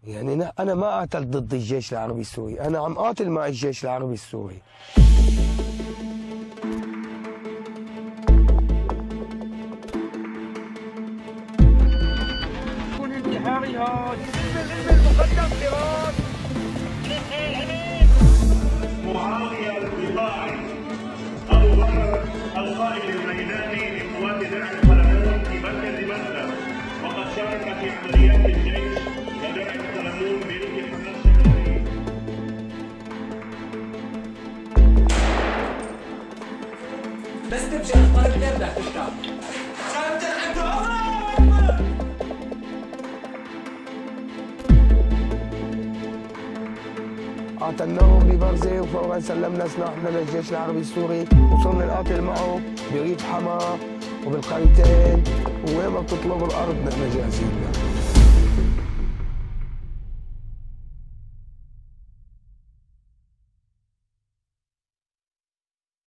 يعني أنا ما قاتلت ضد الجيش العربي السوري، أنا عم قاتل مع الجيش العربي السوري. كل انتحارها المقدم فراس معاوية البقاعي أبو بكر القائد الميداني لقوات درع القلمون في مركز مسلم، وقد شارك في عمليات الجيش لدرع القلمون بركن النصر الشمالي. بس تمشي الطريق غير بدك تشتغل. قاتلناهم ببرزة وفورا سلمنا سلاحنا للجيش العربي السوري، وصرنا نقاتل معه بريف حما وبالقريتين، ووين ما بتطلب الارض نحن جاهزين.